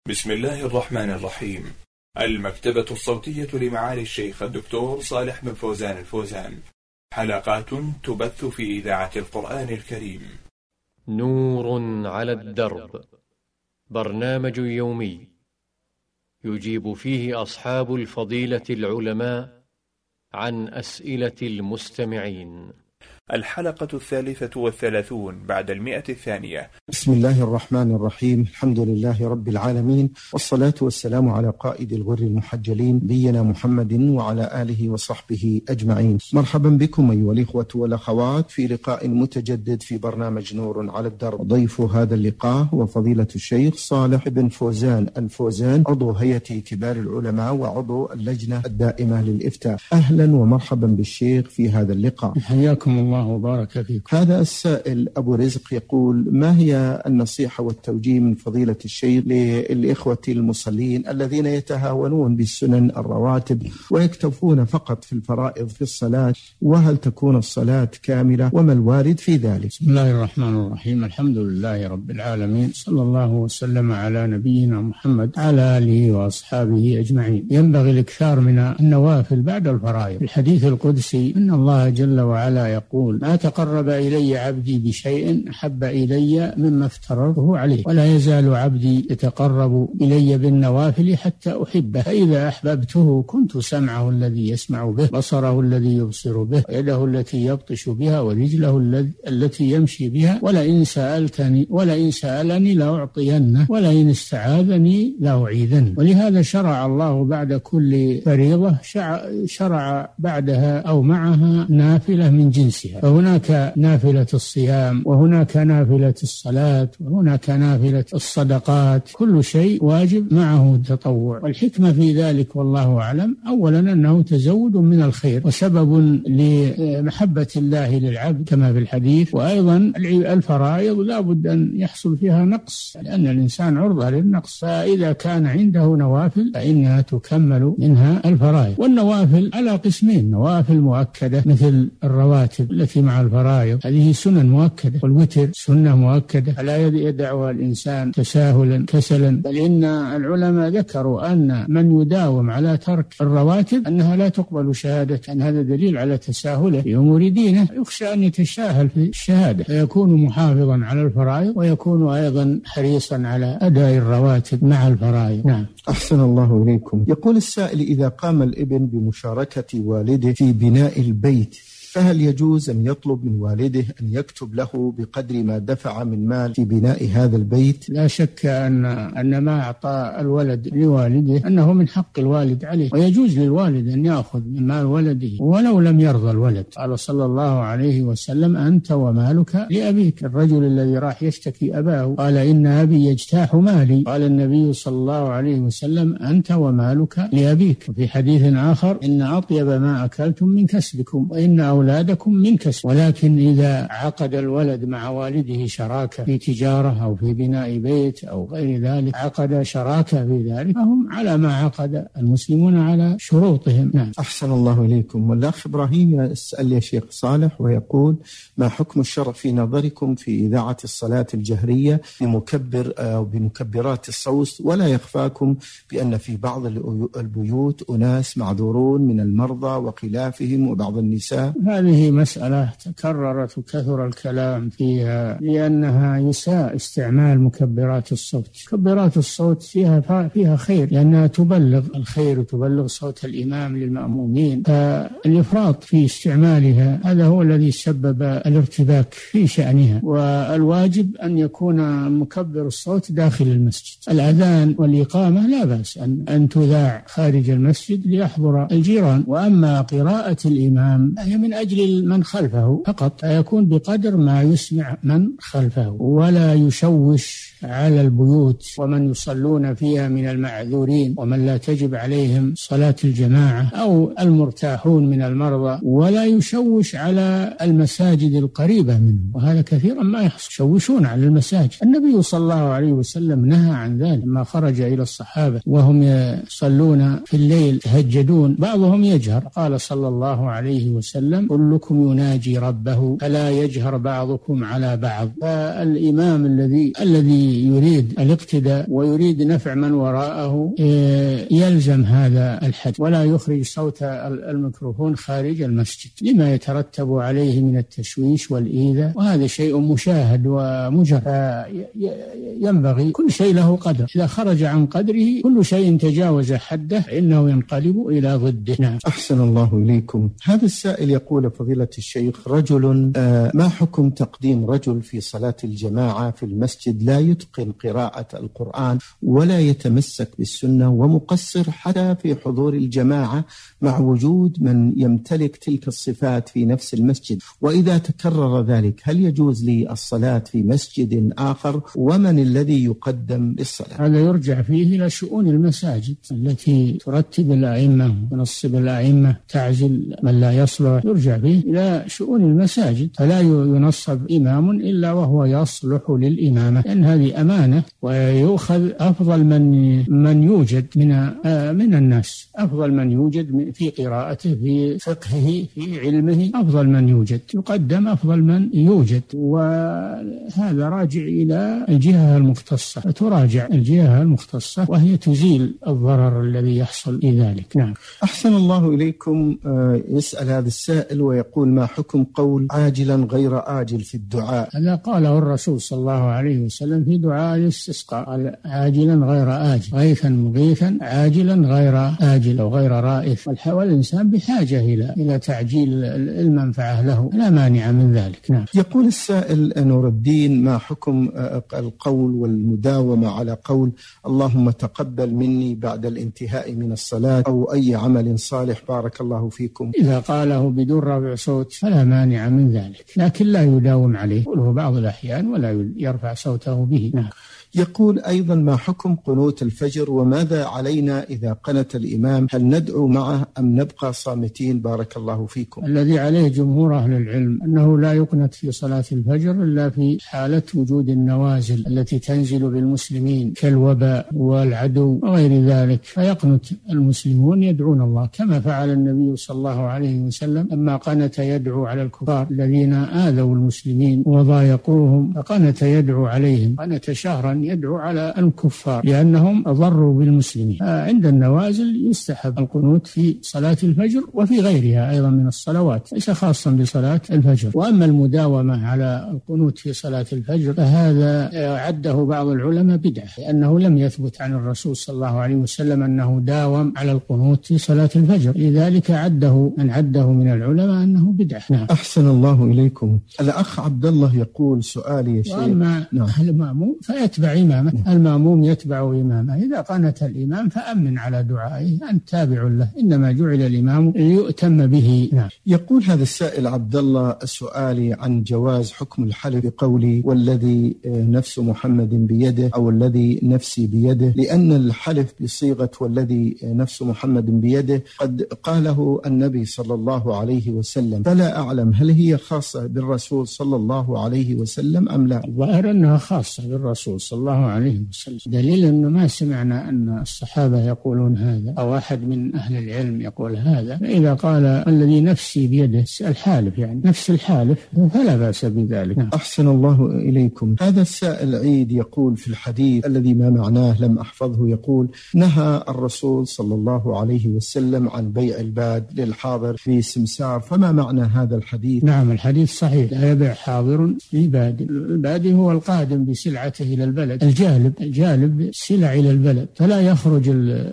بسم الله الرحمن الرحيم. المكتبة الصوتية لمعالي الشيخ الدكتور صالح بن فوزان الفوزان، حلقات تبث في إذاعة القرآن الكريم. نور على الدرب، برنامج يومي يجيب فيه أصحاب الفضيلة العلماء عن أسئلة المستمعين. الحلقة 33 بعد 100. بسم الله الرحمن الرحيم. الحمد لله رب العالمين، والصلاة والسلام على قائد الغر المحجلين نبينا محمد وعلى آله وصحبه أجمعين. مرحبا بكم أيها الإخوة والأخوات في لقاء متجدد في برنامج نور على الدرب. ضيف هذا اللقاء هو فضيلة الشيخ صالح بن فوزان الفوزان، عضو هيئة كبار العلماء وعضو اللجنة الدائمة للإفتاء. أهلا ومرحبا بالشيخ في هذا اللقاء. حياكم الله وبارك فيكم. هذا السائل أبو رزق يقول: ما هي النصيحة والتوجيه من فضيلة الشيخ للإخوة المصلين الذين يتهاونون بالسنن الرواتب ويكتفون فقط في الفرائض في الصلاة، وهل تكون الصلاة كاملة وما الوارد في ذلك؟ بسم الله الرحمن الرحيم. الحمد لله رب العالمين، صلى الله وسلم على نبينا محمد على آله وأصحابه أجمعين. ينبغي الإكثار من النوافل بعد الفرائض. الحديث القدسي إن الله جل وعلا يقول: ما تقرب إلي عبدي بشيء أحب إلي مما افترضته عليه، ولا يزال عبدي يتقرب إلي بالنوافل حتى أحبه، فإذا أحببته كنت سمعه الذي يسمع به، بصره الذي يبصر به، ويده التي يبطش بها، ورجله التي يمشي بها، ولئن سألني لأعطينه، ولئن استعاذني لأعيذنه. ولهذا شرع الله بعد كل فريضة شرع بعدها أو معها نافلة من جنسها، فهناك نافلة الصيام، وهناك نافلة الصلاة، وهناك نافلة الصدقات، كل شيء واجب معه تطوع. والحكمة في ذلك والله أعلم أولا أنه تزود من الخير وسبب لمحبة الله للعبد كما في الحديث. وأيضا الفرائض لا بد أن يحصل فيها نقص، لأن الإنسان عرضة للنقص، فإذا كان عنده نوافل فإنها تكمل منها الفرائض. والنوافل على قسمين: نوافل مؤكدة مثل الرواتب التي مع الفرائض، هذه سنن مؤكدة، والوتر سنة مؤكدة فلا يدعها الإنسان تساهلا كسلا، بل إن العلماء ذكروا أن من يداوم على ترك الرواتب أنها لا تقبل شهادة، أن هذا دليل على تساهله في أمور دينه، يخشى أن يتساهل في الشهادة، فيكون محافظا على الفرائض ويكون أيضا حريصا على أداء الرواتب مع الفرائض. نعم. أحسن الله إليكم. يقول السائل: إذا قام الابن بمشاركة والده في بناء البيت، فهل يجوز أن يطلب من والده أن يكتب له بقدر ما دفع من مال في بناء هذا البيت؟ لا شك أن ما أعطى الولد لوالده أنه من حق الوالد عليه، ويجوز للوالد أن يأخذ من مال ولده ولو لم يرضى الولد. قال صلى الله عليه وسلم: أنت ومالك لأبيك. الرجل الذي راح يشتكي أباه قال: إن أبي يجتاح مالي. قال النبي صلى الله عليه وسلم: أنت ومالك لأبيك. وفي حديث آخر: إن أطيب ما أكلتم من كسبكم، وإن أولادكم من كسب. ولكن إذا عقد الولد مع والده شراكة في تجارة أو في بناء بيت أو غير ذلك، عقد شراكة في ذلك، فهم على ما عقد المسلمون على شروطهم. نعم. أحسن الله إليكم. والأخ إبراهيم يسأل يا شيخ صالح ويقول: ما حكم الشرع في نظركم في إذاعة الصلاة الجهرية بمكبر أو بمكبرات الصوت، ولا يخفاكم بأن في بعض البيوت أناس معذورون من المرضى وخلافهم وبعض النساء؟ هذه مسألة تكررت وكثر الكلام فيها، لأنها يساء استعمال مكبرات الصوت. مكبرات الصوت فيها خير، لأنها تبلغ الخير وتبلغ صوت الإمام للمأمومين، فالإفراط في استعمالها هذا هو الذي سبب الارتباك في شأنها. والواجب أن يكون مكبر الصوت داخل المسجد. الأذان والإقامة لا بأس أن تذاع خارج المسجد ليحضر الجيران، وأما قراءة الإمام هي من أجل من خلفه فقط، فيكون بقدر ما يسمع من خلفه، ولا يشوش على البيوت ومن يصلون فيها من المعذورين ومن لا تجب عليهم صلاة الجماعة أو المرتاحون من المرضى، ولا يشوش على المساجد القريبة منه، وهذا كثيرا ما يحصل، يشوشون على المساجد. النبي صلى الله عليه وسلم نهى عن ذلك لما خرج إلى الصحابة وهم يصلون في الليل يتهجدون، بعضهم يجهر، قال صلى الله عليه وسلم: كلكم يناجي ربه فلا يجهر بعضكم على بعض. فالإمام الذي الذي يريد الاقتداء ويريد نفع من وراءه يلزم هذا الحد ولا يخرج صوت الميكروفون خارج المسجد لما يترتب عليه من التشويش والإيذاء، وهذا شيء مشاهد ومجرد. ينبغي كل شيء له قدر، إذا خرج عن قدره كل شيء تجاوز حده فإنه ينقلب إلى ضده. نعم. أحسن الله إليكم. هذا السائل يقول فضيلة الشيخ: رجل ما حكم تقديم رجل في صلاة الجماعة في المسجد لا يتقن قراءة القرآن ولا يتمسك بالسنة ومقصر حتى في حضور الجماعة مع وجود من يمتلك تلك الصفات في نفس المسجد، وإذا تكرر ذلك هل يجوز لي الصلاة في مسجد آخر؟ ومن الذي يقدم للصلاة؟ هذا يرجع فيه إلى شؤون المساجد التي ترتب الأئمة ونصب الأئمة، تعزل من لا يصلح، يرجع فيه إلى شؤون المساجد، فلا ينصب إمام إلا وهو يصلح للإمامة، لأن هذه أمانة، ويؤخذ أفضل من يوجد من الناس، أفضل من يوجد في قراءته في فقهه في علمه، أفضل من يوجد يقدم أفضل من يوجد، وهذا راجع إلى الجهة المختصة، تراجع الجهة المختصة وهي تزيل الضرر الذي يحصل في ذلك. نعم. أحسن الله إليكم. يسأل هذا السائل ويقول: ما حكم قول عاجلا غير آجل في الدعاء؟ هذا قاله الرسول صلى الله عليه وسلم في دعاء الاستسقاء، قال: عاجلا غير آجل، غيثا مغيثا عاجلا غير آجل أو غير رائف، والإنسان بحاجة إلى تعجيل المنفعة له، لا مانع من ذلك. نعم. يقول السائل نور الدين: ما حكم القول والمداومة على قول اللهم تقبل مني بعد الانتهاء من الصلاة أو أي عمل صالح بارك الله فيكم؟ إذا قاله بدون رفع صوت فلا مانع من ذلك، لكن لا يداوم عليه، يقوله بعض الأحيان ولا يرفع صوته به. نعم. يقول أيضا: ما حكم قنوت الفجر وماذا علينا إذا قنت الإمام؟ هل ندعو معه أم نبقى صامتين بارك الله فيكم؟ الذي عليه جمهور أهل العلم أنه لا يقنت في صلاة الفجر إلا في حالة وجود النوازل التي تنزل بالمسلمين كالوباء والعدو وغير ذلك، فيقنت المسلمون يدعون الله كما فعل النبي صلى الله عليه وسلم لما قنت يدعو على الكفار الذين آذوا المسلمين وضايقوهم، فقنت يدعو عليهم، قنت شهرا يدعو على الكفار لأنهم أضروا بالمسلمين. عند النوازل يستحب القنوت في صلاة الفجر وفي غيرها أيضا من الصلوات، ليس خاصا بصلاة الفجر. وأما المداومة على القنوت في صلاة الفجر فهذا عده بعض العلماء بدعة، لأنه لم يثبت عن الرسول صلى الله عليه وسلم أنه داوم على القنوت في صلاة الفجر، لذلك من عده من العلماء أنه بدعة. نعم. أحسن الله إليكم. الأخ عبد الله يقول: سؤالي يا شيخ. وأما المأموم فيتبع إمامه، المأموم يتبع إمامه، إذا قنت الإمام فأمن على دعائه، أنت تابع له، إنما جعل الإمام ليؤتم به. نعم. يقول هذا السائل عبد الله: سؤالي عن جواز حكم الحلف بقولي والذي نفس محمد بيده أو الذي نفسي بيده، لأن الحلف بصيغة والذي نفس محمد بيده قد قاله النبي صلى الله عليه وسلم، فلا أعلم هل هي خاصة بالرسول صلى الله عليه وسلم أم لا؟ الظاهر أنها خاصة بالرسول صلى الله عليه وسلم، دليل أنه ما سمعنا أن الصحابة يقولون هذا أو أحد من أهل العلم يقول هذا، فإذا قال الذي نفسي بيده الحالف يعني نفس الحالف فلا بأس بذلك. نعم. أحسن الله إليكم. هذا السائل عيد يقول في الحديث الذي ما معناه لم أحفظه، يقول: نهى الرسول صلى الله عليه وسلم عن بيع الباد للحاضر في سمسار، فما معنى هذا الحديث؟ نعم، الحديث صحيح، لا يبيع حاضر لباد. البادي هو القادم بسلعته إلى البلد، الجالب سلع إلى البلد، فلا يخرج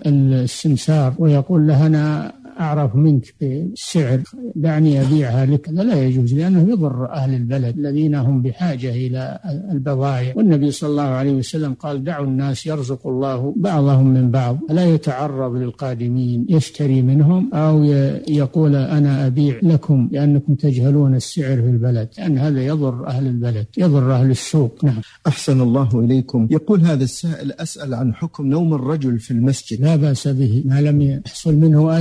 السمسار ويقول له أنا أعرف منك بالسعر دعني أبيعها لك، هذا لا يجوز، لأنه يضر أهل البلد الذين هم بحاجة إلى البضائع. والنبي صلى الله عليه وسلم قال: دعوا الناس يرزق الله بعضهم من بعض، لا يتعرض للقادمين يشتري منهم أو يقول أنا أبيع لكم لأنكم تجهلون السعر في البلد، لأن هذا يضر أهل البلد، يضر أهل السوق. نعم. أحسن الله إليكم. يقول هذا السائل: أسأل عن حكم نوم الرجل في المسجد. لا بأس به ما لم يحصل منه أذى في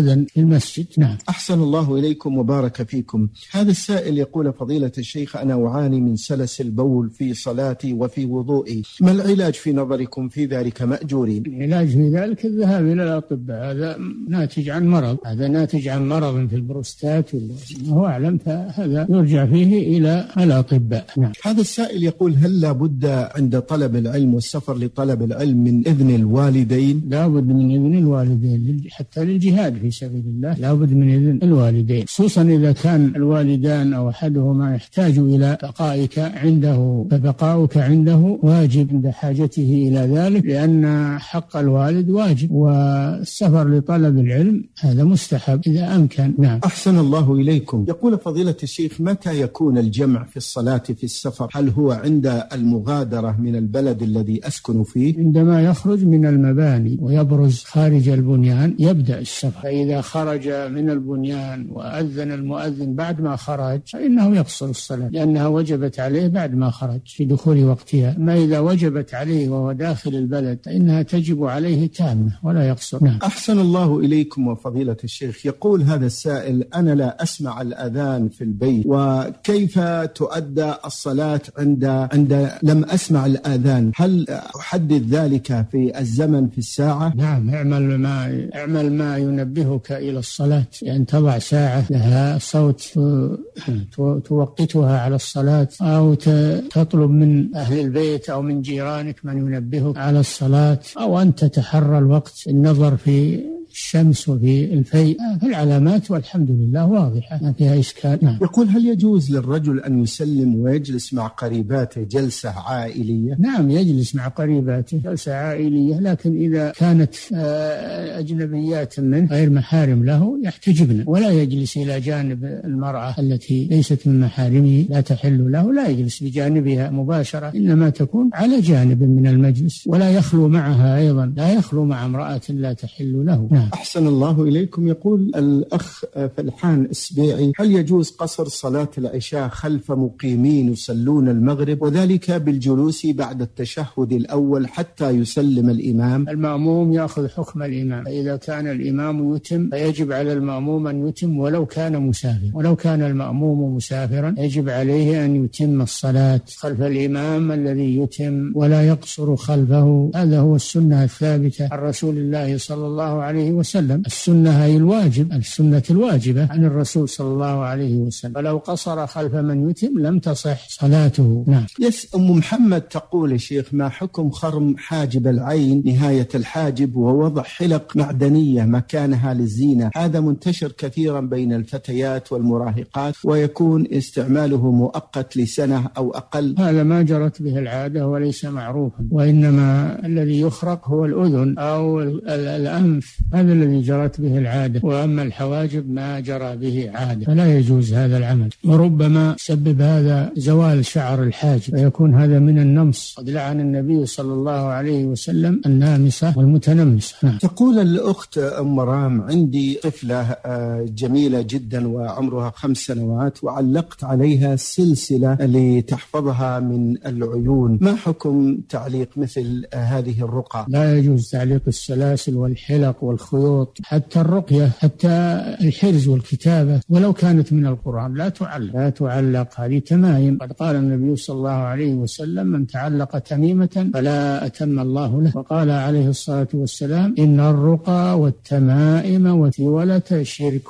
المسجد. نعم. أحسن الله إليكم وبارك فيكم. هذا السائل يقول: فضيلة الشيخ، أنا أعاني من سلس البول في صلاتي وفي وضوئي، ما العلاج في نظركم في ذلك مأجورين؟ العلاج في ذلك الذهاب إلى الأطباء، هذا ناتج عن مرض، في البروستات هو أعلم، فهذا يرجع فيه إلى الأطباء. نعم. هذا السائل يقول: هل لا بد عند طلب العلم والسفر لطلب العلم من إذن الوالدين؟ لا بد من إذن الوالدين، حتى للجهاد في سبيل الله لا بد من إذن الوالدين، خصوصا إذا كان الوالدان أو أحدهما يحتاج إلى بقائك عنده، فبقاؤك عنده واجب عند حاجته إلى ذلك، لأن حق الوالد واجب، والسفر لطلب العلم هذا مستحب إذا أمكن. نعم. أحسن الله إليكم. يقول فضيلة الشيخ: متى يكون الجمع في الصلاة في السفر؟ هل هو عند المغادرة من البلد الذي أسكن فيه؟ عندما يخرج من المباني ويبرز خارج البنيان يبدأ السفر، فإذا خرج من البنيان وأذن المؤذن بعد ما خرج فإنه يقصر الصلاة، لأنها وجبت عليه بعد ما خرج في دخول وقتها. ما إذا وجبت عليه وهو داخل البلد فإنها تجب عليه تامة ولا يقصر. نعم. أحسن الله إليكم وفضيلة الشيخ. يقول هذا السائل: أنا لا أسمع الأذان في البيت، وكيف تؤدى الصلاة عند لم أسمع الأذان؟ هل أحدد ذلك في الزمن في الساعة؟ نعم. اعمل ما ينبهك إلى الصلاة، يعني تضع ساعة لها صوت توقتها على الصلاة، أو تطلب من أهل البيت أو من جيرانك من ينبهك على الصلاة، أو أن تتحرى الوقت النظر في الشمس وفي الفيء، في العلامات والحمد لله واضحة ما فيها إشكال. نعم. يقول: هل يجوز للرجل أن يسلم ويجلس مع قريباته جلسة عائلية؟ نعم، يجلس مع قريباته جلسة عائلية، لكن إذا كانت أجنبيات منه غير محارم له يحتجبن، ولا يجلس إلى جانب المرأة التي ليست من محارمه لا تحل له، لا يجلس بجانبها مباشرة، إنما تكون على جانب من المجلس، ولا يخلو معها أيضا، لا يخلو مع امرأة لا تحل له. نعم. أحسن الله إليكم. يقول الأخ فلحان السبيعي: هل يجوز قصر صلاة العشاء خلف مقيمين يصلون المغرب، وذلك بالجلوس بعد التشهد الأول حتى يسلم الإمام؟ المأموم يأخذ حكم الإمام، فإذا كان الإمام يتم فيجب على المأموم أن يتم ولو كان مسافرا، ولو كان المأموم مسافرا يجب عليه أن يتم الصلاة خلف الإمام الذي يتم ولا يقصر خلفه. هذا هو السنة الثابتة عن رسول الله صلى الله عليه وسلم. السنة هي الواجب، السنة الواجبة عن الرسول صلى الله عليه وسلم، فلو قصر خلف من يتم لم تصح صلاته. نعم. أم محمد تقول: يا شيخ، ما حكم خرم حاجب العين نهاية الحاجب ووضع حلق معدنية مكانها للزينة؟ هذا منتشر كثيرا بين الفتيات والمراهقات، ويكون استعماله مؤقت لسنة أو أقل. هذا ما جرت به العادة وليس معروفا، وإنما الذي يخرق هو الأذن أو الأنف، هذا الذي جرت به العادة، وأما الحواجب ما جرى به عادة، فلا يجوز هذا العمل، وربما سبب هذا زوال شعر الحاجب ويكون هذا من النمص، قد لعن النبي صلى الله عليه وسلم النامصة والمتنمصة. نعم. تقول الأخت أم مرام: عندي طفلة جميلة جدا وعمرها 5 سنوات، وعلقت عليها سلسلة لتحفظها من العيون، ما حكم تعليق مثل هذه الرقى؟ لا يجوز تعليق السلاسل والحلق والخيوط، حتى الرقية، حتى الحرز والكتابة ولو كانت من القرآن لا تعلق، هذه تمائم. قد قال النبي صلى الله عليه وسلم: من تعلق تميمة فلا أتم الله له، وقال عليه الصلاة والسلام: إن الرقى والتمائم والتولة شرك.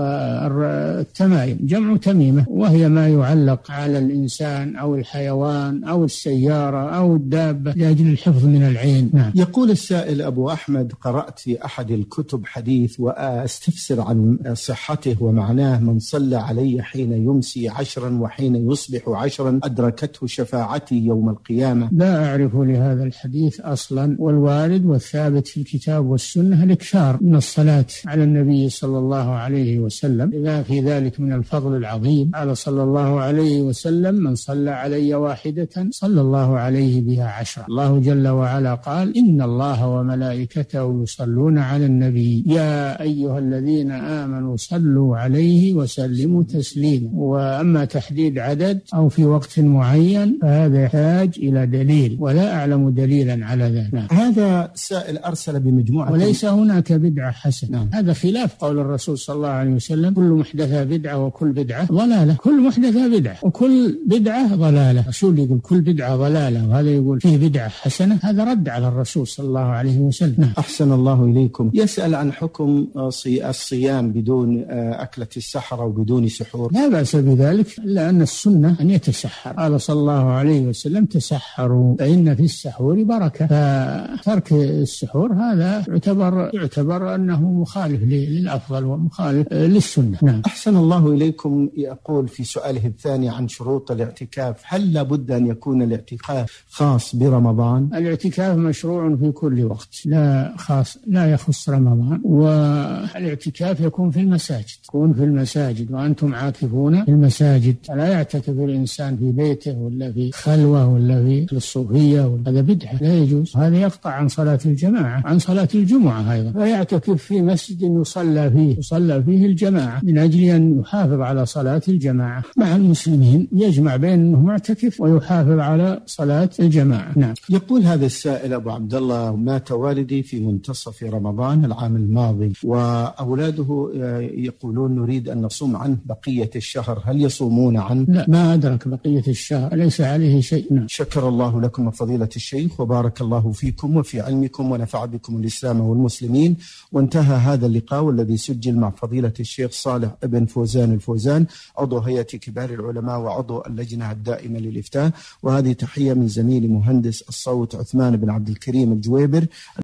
والتمائم جمع تميمة، وهي ما يعلق على الإنسان أو الحيوان أو السيارة أو الدابة لأجل الحفظ من العين. نعم. يقول السائل أبو أحمد: قرأت في أحد الكتب حديث وأستفسر عن صحته ومعناه: من صلى علي حين يمسي 10 وحين يصبح 10 أدركته شفاعتي يوم القيامة. لا أعرف لهذا الحديث أصلا، والوارد والثابت في الكتاب والسنة الإكثار من الصلاة على النبي صلى الله عليه وسلم، لما في ذلك من الفضل العظيم. قال صلى الله عليه وسلم: من صلى علي واحدة صلى الله عليه بها 10. الله جل وعلا قال: إن الله وملائكته يصلون على النبي يا أيها الذين آمنوا صلوا عليه وسلموا تسليما. وأما تحديد عدد أو في وقت معين فهذا يحتاج إلى دليل، ولا أعلم دليلا على ذلك. هذا سائل أرسل بمجموعة، وليس هناك بدعة حسنة. هذا خلاف قول الرسول صلى الله عليه وسلم كل محدثة بدعة وكل بدعة ضلالة. كل محدثة بدعة وكل بدعة ضلالة. الرسول يقول كل بدعة ضلالة، وهذا يقول فيه بدعة حسنة. هذا رد على الرسول صلى الله عليه وسلم. أحسن الله إليكم. يسأل عن حكم الصيام بدون أكلة السحر أو بدون سحور. لا بأس بذلك، إلا أن السنة أن يتسحر. قال صلى الله عليه وسلم تسحروا فإن في السحور بركة. فترك السحور هذا يعتبر أنه مخالف للأفضل ومخالف للسنة. نعم. أحسن الله إليكم. يقول في سؤاله الثاني عن شروط الاعتكاف، هل لابد أن يكون الاعتكاف خاص برمضان؟ الاعتكاف مشروع في كل وقت، لا يخص رمضان. والاعتكاف يكون في المساجد، وأنتم عاكفون في المساجد. لا يعتكف الإنسان في بيته ولا في خلوة ولا في الصوفية، هذا بدعة لا يجوز. هذا يقطع عن صلاة الجماعة، عن صلاة الجمعة أيضا. فيعتكف في مسجد يصلى فيه الجماعة من أجل أن يحافظ على صلاة الجماعة مع المسلمين، يجمع بين أنه معتكف ويحافظ على صلاة الجماعة. نعم. يقول هذا السائل أبو عبد الله: مات والدي في منتصف رمضان العام الماضي، وأولاده يقولون نريد أن نصوم عنه بقية الشهر، هل يصومون عنه؟ لا، ما أدرك بقية الشهر، ليس عليه شيء. نعم. شكر الله لكم فضيلة الشيخ، وبارك الله فيكم وفي علمكم، ونفع بكم الإسلام والمسلمين. وانتهى هذا اللقاء والذي سجل مع فضيلة الشيخ صالح بن فوزان الفوزان، عضو هيئة كبار العلماء وعضو اللجنة الدائمة للإفتاء. وهذه تحية من زميلي مهندس الصوت عثمان بن عبد الكريم الجويبر.